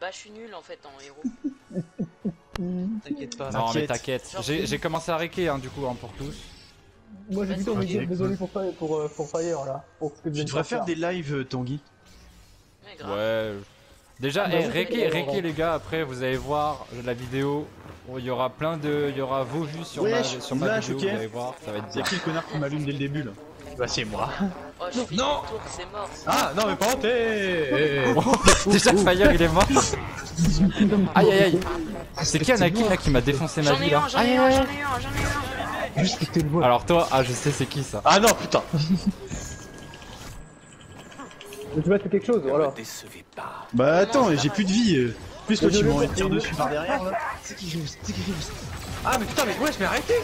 pas, je suis nul en fait en héros. T'inquiète pas. Non mais t'inquiète, j'ai commencé à réquer hein, du coup hein, pour tous. Moi j'ai plutôt désolé pour Fire là. Tu devrais faire des lives Tanguy. Mais grave. Ouais. Déjà, réquez les gars, après vous allez voir la vidéo. Il y aura plein de. Il y aura vos vues sur ma vidéo, vous allez voir, ça va être bien. Y'a qui le connard qui m'allume dès le début là? Bah c'est moi. Oh, je fais Non. tour, c'est mort. Ah non mais pas hanté. Déjà Fire il est mort. Aïe aïe aïe. C'est qui Anakin là qui m'a défoncé ma vie là? J'en ai un. Juste que t'es le voix. Alors toi, je sais c'est qui ça. Ah non putain. Tu vas faire quelque chose, voilà. Bah attends, j'ai plus de vie. Plus toi tu m'aurais tiré dessus par derrière là. C'est qui joue? Ah mais putain mais ouais je vais arrêter.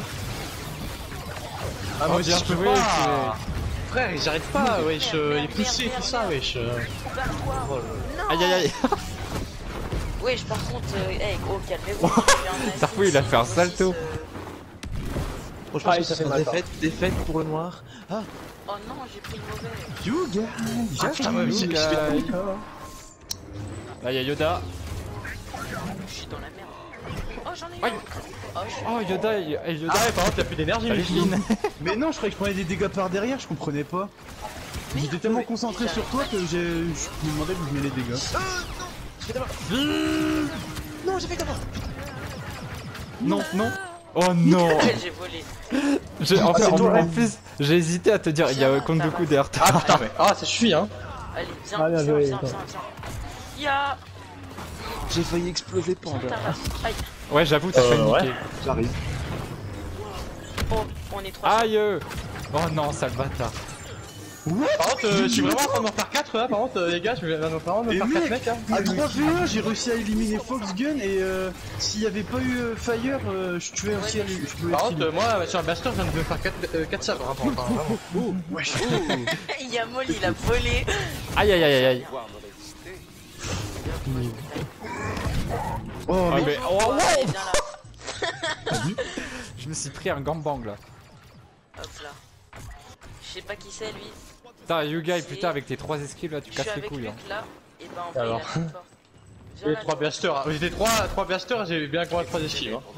Ah moi bien je peux joué, pas. Frère j'arrête pas wesh, il est poussé tout ça wesh. Aïe aïe aïe. Wesh, par contre, hey gros, calmez-vous. Tarfou il a fait un salto. Franchement ça fait mal. défaite pour le noir. Ah. Oh non, j'ai pris le mauvais. You guys. Putain ouais mais j'ai fait Là y'a Yoda. Je suis dans la merde. Oh, j'en ai Aïe. un. Oh, je suis... Oh Yoda, Yoda. Ah ouais par contre t'as plus d'énergie Salut, Finn. Mais non, je croyais que je prenais des dégâts par derrière, je comprenais pas. J'étais tellement concentré sur toi que je me demandais d'où venaient les dégâts. Non j'ai fait d'abord. Non, non. Oh non. J'ai volé. En plus, j'ai hésité à te dire, il y a Kondoku derrière toi. Ah putain mais ah ça suffit hein. Allez, viens, Ah, bien joué, viens. Ya. J'ai failli exploser Viens, ta race. Aïe. Ouais, j'avoue, t'as failli ouais. niquer. J'arrive. Oh, on est 3. Aïe. Oh non, sale bâtard. Par contre je suis vraiment en train de m'en faire 4 là, par contre les gars je vais vraiment me Et faire 4 mecs hein. à 3v1, j'ai réussi à éliminer Foxgun et s'il y avait pas eu Fire, je tuais aussi à lui. Par contre moi sur un blaster je viens de me faire 4 sabres hein, vraiment. Oh, wesh. Il y a Molly, il a volé. Aïe aïe aïe aïe. Oh, Ah, mais oh, Allez, viens là. je me suis pris un gangbang là. Hop là. Je sais pas qui c'est lui. Putain, Yugai, putain, avec tes 3 esquives là, tu Je suis casses les avec couilles. Luc Hein. là. Et ben en vrai, Alors. il a plus fort. Viens J'ai là, 3 blasters, j'étais 3 blasters, j'ai bien quoi 3 esquives hein.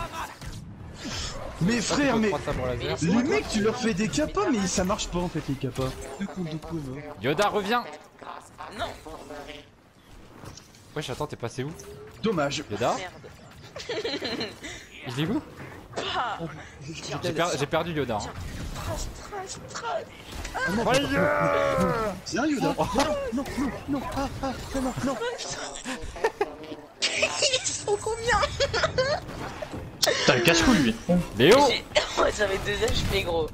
Mais frère, mais 3 sabres laser. les mecs, tu leur fais des capas, mais ça marche pas en fait les capas. Yoda, reviens. Non, Wesh, attends, t'es passé où? Dommage. Yoda? merde. Il est où? Ah, J'ai perdu Yoda. Hein. C'est un Yoda. Ils sont combien? Putain le casse-couille lui. Léo! Oh, ça fait 2 HP gros.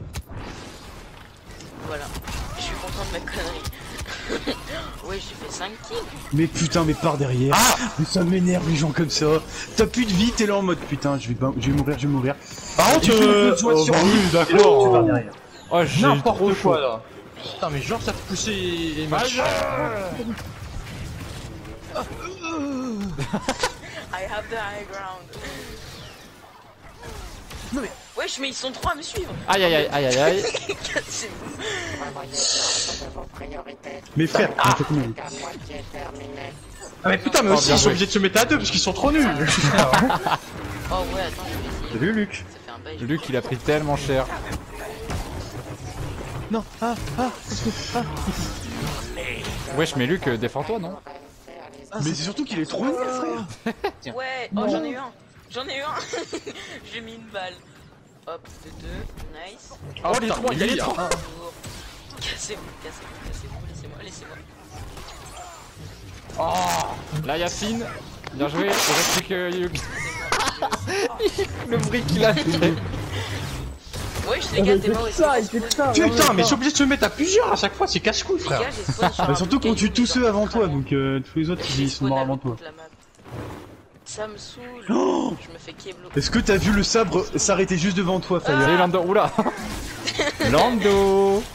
Voilà, je suis content de ma connerie. Ouais, j'ai fait 5 kills. Mais putain, mais par derrière. Mais ça m'énerve les gens comme ça. T'as plus de vie, t'es là en mode putain, je vais mourir. Par contre oui, d'accord. Tu vas derrière. Oh, j'ai eu trop n'importe chaud. quoi là. Putain mais genre ça te poussait les matchs. I have the high ground. Non mais. Wesh, mais ils sont 3 à me suivre. Aïe aïe aïe aïe aïe aïe. Cassez-vous. Mais frère, Ah mais putain mais Oh, aussi bien ils sont joué. obligés de se mettre à 2 parce qu'ils sont trop nuls. Oh ouais, attends, je vais essayer. salut Luc. Ça fait un bail. Luc, il a pris tellement cher. Non, Wesh, mais Luc, défends-toi, non? mais c'est surtout qu'il est trop nul, frère. Ouais, oh j'en ai eu un. J'ai mis une balle. Hop, de 2, nice. Oh, les 3, il y a les 3. Cassez-vous, laissez-moi. Là, y'a Finn. Bien joué, il reste plus que Luc. Le bruit qu'il a fait. Ouais, je les gars, t'es mort aussi. Putain mais ils sont obligés de se mettre à plusieurs à chaque fois, c'est casse-couille Les frère. gars, j'ai spawn sur Bah un surtout quand tu bouquet, tous ceux avant toi, donc tous les autres ils sont morts avant toi. la map. Ça me saoule. Oh, Je me fais keblo. est-ce que t'as vu le sabre s'arrêter juste devant toi, Fire? Salut Lando, oula. Lando.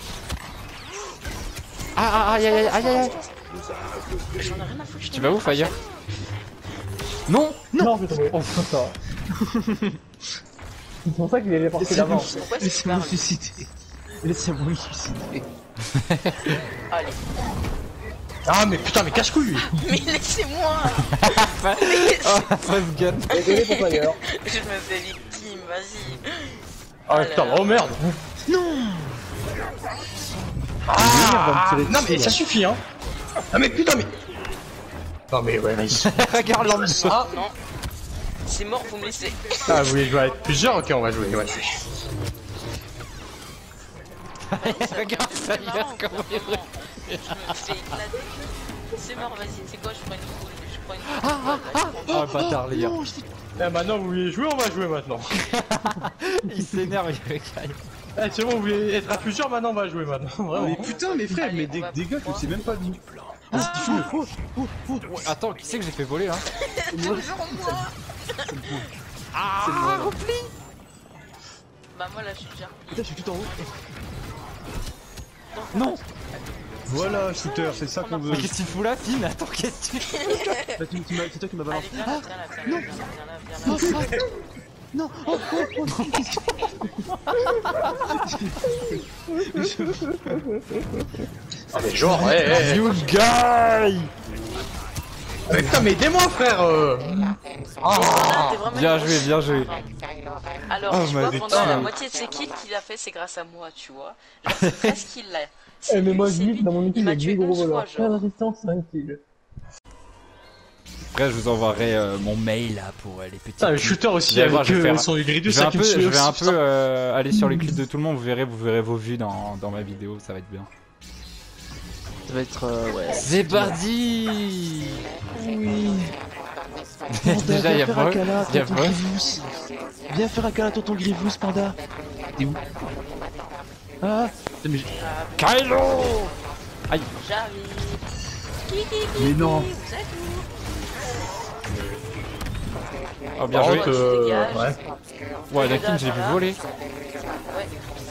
Ah, aïe aïe aïe aïe. J'en ai rien à foutre. Tu vas où, Fire? Non. Non, je tombé. Oh, ça. C'est pour ça qu'il est parti d'avant. Pourquoi c'est Laissez-moi parle? me suicider. Laissez-moi me suicider. Allez. Ah mais putain mais cache-couille. Mais laissez-moi. Oh, Fast gun. Désolé pour Fire. Je me fais victime, vas-y. Ah putain, oh merde. Ah non mais ça suffit hein. Ah mais putain mais. Non mais ouais vas-y. Regarde l'homme. Ah Non. C'est mort, vous me laissez. Ah vous voulez jouer avec plusieurs? Ok on va jouer, ouais. Regarde ça, C'est marrant, comment il vraiment. Je me fais éclater. C'est mort, vas-y, c'est quoi, je prends une boule. Je prends une boule. Oh bâtard les gars. Eh maintenant vous voulez jouer, on va jouer maintenant. Il s'énerve, il recaille. Eh c'est bon, vous voulez être à plusieurs, maintenant on va jouer maintenant. Vraiment. Mais putain, mes frères, Allez, mais on va des gars que pour c'est même pas dit. Attends, qui c'est que j'ai fait voler là? Toujours moi. Ah, repli. Bah moi là je suis déjà. Putain, je suis tout en haut. Non. Voilà, shooter, c'est ça qu'on veut. Mais qu'est-ce que tu fous là, Finn? Attends, qu'est-ce que tu fais? C'est toi qui m'as Allez, balancé. viens là, viens là, viens là, viens là. Non. Ah mais genre, eh. You guy! Mais putain mais aidez-moi frère. Ah, t'es vraiment Bien une joué, bien joué. Alors, Oh, tu ma vois, putain. pendant la moitié de ses kills qu'il a fait, c'est grâce à moi, tu vois. Genre, c'est presque qu'il l'a. Eh mais moi je C'est dis lui. que dans mon équipe il y m'a a tué deux gros 11 fois, voleurs. 15 genre. résistance, 5 kills. Après, je vous enverrai mon mail là pour les petits. Putain le shooter aussi Vous allez avec voir, je vais faire- son gridus, Je vais ça un qui peu, me je suit vais un aussi, peu aller sur les clips de tout le monde, vous verrez vos vues dans ma vidéo, ça va être bien. Ça va être ouais. C'est parti. Oui. Déjà, il y a Viens faire un Vol, câlin, il y a tonton Vol. Grievous. Viens faire un câlin, tonton Grievous, panda. T'es où? Ah, mais Kylo. J'arrive. Mais non. Vous êtes où? Oh, bien Par joué. contre, ouais. Ouais, Dakin, j'ai vu voler. Ouais,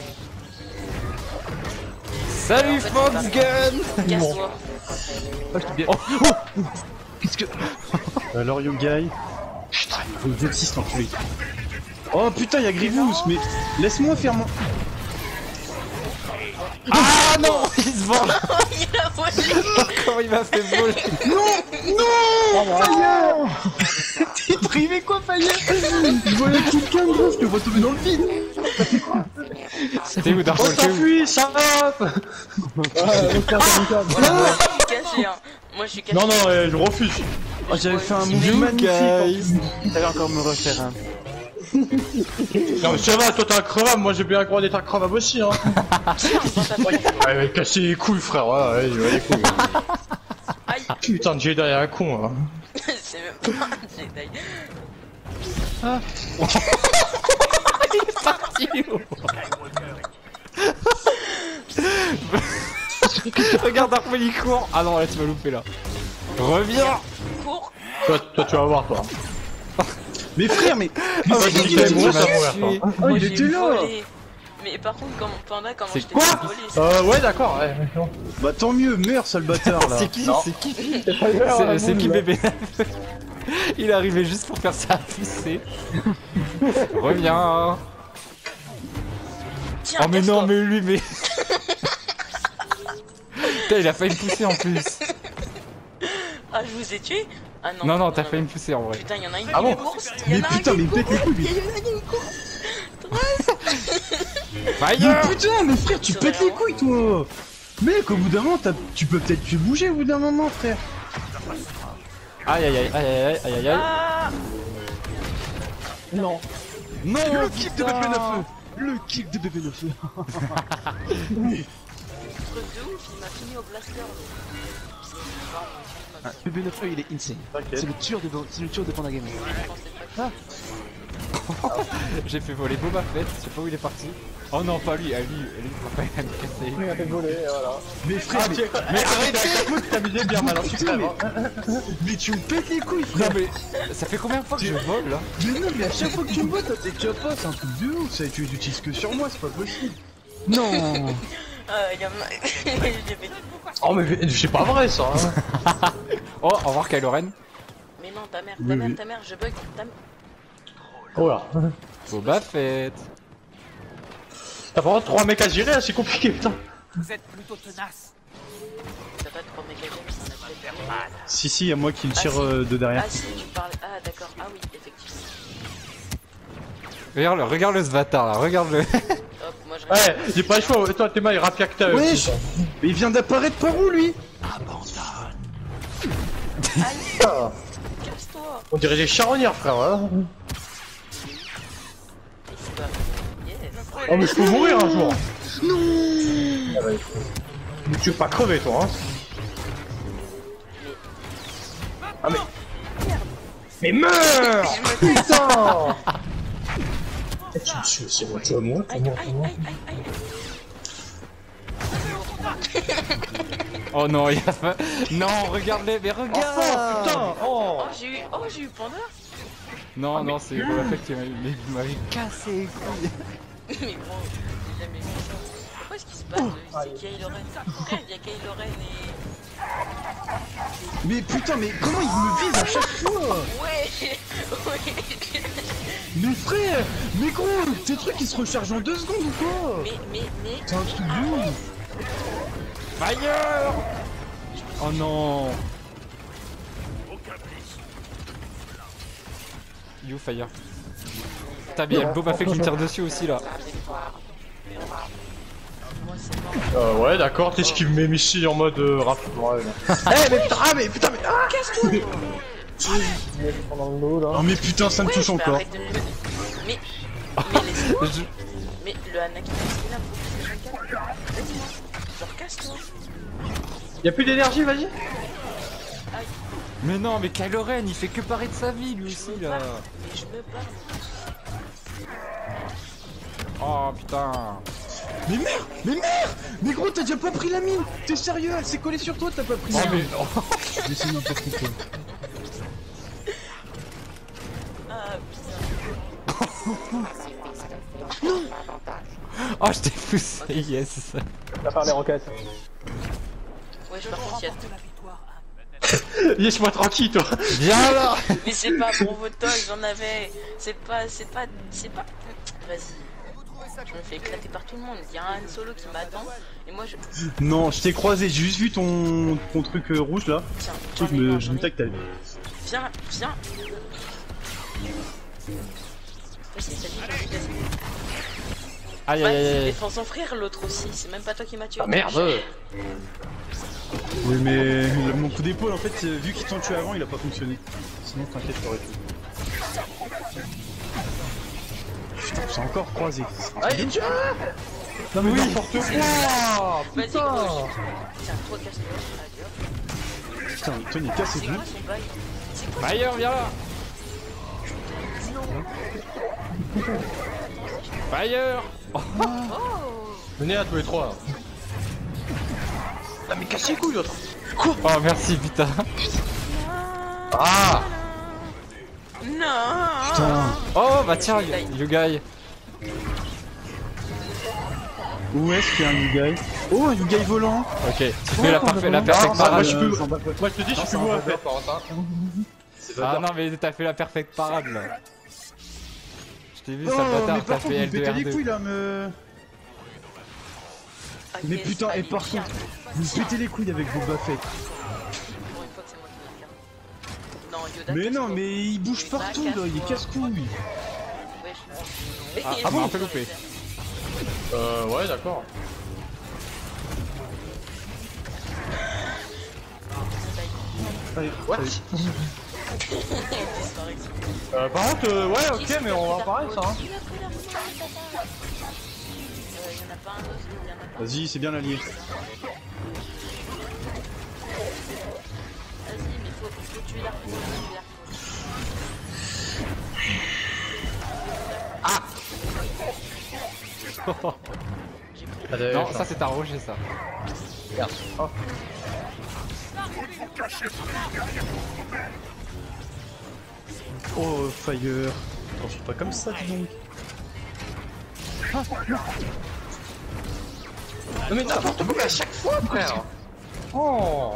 Salut, Fox Gun. casse-toi. oh, je t'ai bien. Qu'est-ce que. Alors, yo guy. Putain, il faut que enculé. Oh putain, y'a Grievous, mais laisse-moi faire mon. Ah non, il se venge. Il a volé. Comment il m'a fait voler? T'es privé quoi, Fayet? Je vois quelqu'un, gros, je te vois tomber dans le vide. T'es où, Dark On Wolf? T'es où? s'enfuit, ça va. Caché, hein. Moi je suis caché. Non non, je refuse. Oh, j'avais fait un move You magnifique. guys. T'allais encore me refaire un. Non mais ça va, toi t'es un crevable, moi j'ai bien le droit d'être un crevable aussi hein. Ouais mais cassez les couilles frère, ouais les couilles. Aïe. Putain de Jedi à un con hein. C'est même pas un Jedi. Regarde, Dark Wolf, il court. Ah non, là tu vas louper là. Reviens. Cours. Toi tu vas voir toi. Mais frère, mais. Oh, j'ai dit qu'il allait mourir, ça va mourir, toi. Oh, Moi, il j'ai était là. volé. Mais par contre, comme Panda, comment C'est je t'ai quoi fait voler Ouais d'accord, ouais. Bah tant mieux, meurs, sale bâtard là. C'est qui? C'est qui? C'est C'est qui bébé? Il est arrivé juste pour faire sa poussée. Reviens. Tiens, Oh mais casse-toi. non, mais lui, mais. Putain, il a failli me pousser en plus. Ah, je vous ai tué. Ah non. Non, non, t'as failli me pousser en vrai. Putain, y'en a une Ah qui bon course. Il y Mais en a un putain, qui mais pète les couilles, lui. Mais Fire. putain, mais frère, tu C'est pètes les vraiment- couilles, toi. Mec, au bout d'un moment, tu peux peut-être te bouger au bout d'un moment, frère. Aïe aïe aïe aïe aïe aïe aïe aïe. Ah. Non. Non, Le kick de BB9. Le kick de BB9. Truc de ouf, il m'a fini au blaster. BB9E, il est insane. C'est le tueur de Panda Game. J'ai fait voler Boba Fett, je sais pas où il est parti. Oh non, pas lui, lui, il m'a cassé. Il a fait voler, voilà. Mais frère, Mais arrête avec ta couille, t'amusais bien maintenant, tu crèves hein. mais tu me pètes les couilles, Non frère. mais ça fait combien de fois que je vole là? Mais non, mais à chaque fois que tu me vois, t'es capable, c'est un truc de ouf. Ça, tu les utilises que sur moi, c'est pas possible. Non. Il y en a. J'ai fait. Oh mais c'est pas vrai ça hein. Oh, au revoir Kylo Ren. Mais non, ta mère, Oui. ta mère, je bug. Ta mère. Oh là. Boba Fett. T'as vraiment 3 mecs à gérer, c'est compliqué putain. Vous êtes plutôt tenace. T'as pas de 3 méga games. Si, y'a moi qui le tire de derrière. Ah si, tu parles. Ah d'accord, ah oui, effectivement. Regarde-le ce bâtard là, regarde-le. Hop, moi je Ouais, j'ai pas le choix, toi t'es mal, il rapiacta Wesh, mais il vient d'apparaître par où lui? Aïe, casse-toi. On dirait des charognards, frère. Hein. C'est pas... Yeah. Oh, mais je peux mourir un jour. Non. Ah, bah, mais tu veux pas crever, toi, hein. Ah, mais. Mais meurs. Putain. Tu me tues, c'est bon, tu vas mourir, tu vas mourir, tu vas mourir. Oh non, il a pas... Non, regarde-les, mais regarde. Oh, putain. Oh. Oh, j'ai eu Panda. Non, non, c'est Boba Fett qui m'avait cassé les couilles. Mais gros, j'ai jamais vu ça. Pourquoi est-ce qu'ils se battent? C'est Kylo Ren. Frère, il y a Kylo Ren et... Mais putain, mais comment il me vise à chaque fois? Ouais. Mais frère, mais gros, tes trucs ils se rechargent en 2 secondes ou quoi? Mais... C'est un truc de ouf. Fire. Oh non. You Fire. Putain, mais il y a le Boba Fett qui me tire dessus aussi là. Moi c'est mort. Ouais, d'accord, t'esquives mes missiles en mode rapide. Ouais, mais putain, mais. Ah, Casse-toi. Pendant le dos là. Oh mais putain, ça me touche encore. Arrête de me... Mais laisse-moi. Mais le Anakin Skywalker, faut que je regarde. Vas-y, genre casse-toi. Y'a plus d'énergie, vas-y. Mais non, mais Kylo Ren, il fait que parler de sa vie lui aussi là. Mais je me barre. Oh putain. Mais merde, mais gros, t'as déjà pas pris la mine. T'es sérieux, elle s'est collée sur toi, t'as pas pris Oh la mais mine. Mais c'est n'importe quoi. Ah putain. Oh, je t'ai poussé, yes. On va faire les roquettes. Ouais, par contre, il y a... Laisse-moi tranquille, toi. Viens là. Mais c'est pas pour votre talk, j'en avais. C'est pas. Vas-y. Je me fais éclater par tout le monde. Il y a un Solo qui m'attend. Et moi je. Non, je t'ai croisé, j'ai juste vu ton truc rouge là. Tiens, Je me tac ta vie. Viens. Vas-y, ça dit, j'ai envie de laisser. Aïe aïe Vas-y, aïe. défends son frère, l'autre aussi. C'est même pas toi qui m'as tué. Ah merde. Oui, mais mon coup d'épaule en fait, vu qu'ils t'ont tué avant, il a pas fonctionné. Sinon, t'inquiète, t'aurais pu. Putain, c'est encore croisé. Allez, tiens. Non mais oui. N'importe quoi. Vas-y, Putain. gros. Tiens, toi, casse-toi. Allez, hop. Putain, Tony, casse C'est tout. quoi son bail? C'est quoi Fire, viens là. Fire. Venez à tous les trois. Là. Ah, mais cassez les couilles, l'autre. Oh merci putain. Ah. Non. Oh bah tiens, you guy. Où est-ce qu'il y a un Yugai? Oh, un Yugai volant. Ok, tu fais la perfect Ah, moi parade. je peux. Moi je te dis, je suis moi à faire par contre. Ah non mais t'as fait la perfect parade là. Je t'ai vu Oh, ça mais bâtard, t'as par contre, fait vous me pétez les couilles L2R2. là, me. Ah, Mais yes, putain, et allez, par viens. contre, vous me pétez les couilles avec Boba Fett. Pour une fois que c'est moi qui la garde. Non, Yoda. Mais non, casse-toi. mais il bouge Yoda, partout là, il est casse-toi. casse-couille. Wesh. Ah bon, on peut louper. Ouais, d'accord. Allez, What? allez. Par contre, ouais, ok, mais on va en parler ça. Hein. Il a pris la route, tata. Y'en a pas un autre, y'en a pas. Vas-y, c'est bien allié. Vas-y, mais faut tuer l'arc. Non, ça c'est un rocher ça. Merde. Oh. Oh, Fire. Attends, je suis pas comme ça, dis donc. Non mais n'importe quoi à chaque fois, frère. Oh.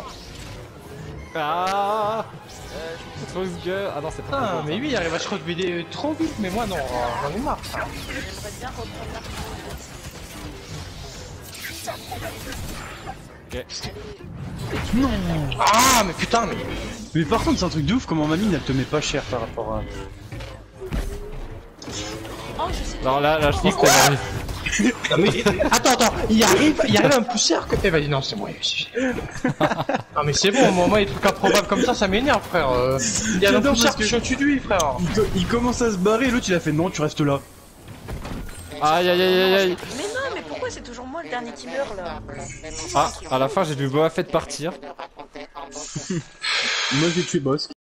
Ah. Trop gueule. Ah non, c'est pas. Putain, mais lui il arrive à se relever trop vite, mais moi non, j'en ai marre. J'aimerais bien reprendre l'arc. Ok. Non. Ah, mais putain, mais. Mais par contre, c'est un truc de ouf, comment ma mine elle te met pas cher par rapport à. Oh, je sais. Alors là, je pense que t'as Non, mais attends, il arrive à me pousser que. Eh, vas-y, non, c'est moi. Non, mais c'est bon, moi, les trucs improbables comme ça m'énerve, frère. Il y a un poussière que je suis au-dessus de lui, frère. Il commence à se barrer, l'autre il a fait non, tu restes là. Aïe aïe aïe aïe. Mais non, mais pourquoi c'est toujours moi le dernier qui meurt là? Ah, à la fin j'ai vu Boba Fett partir. Moi j'ai tué Boss.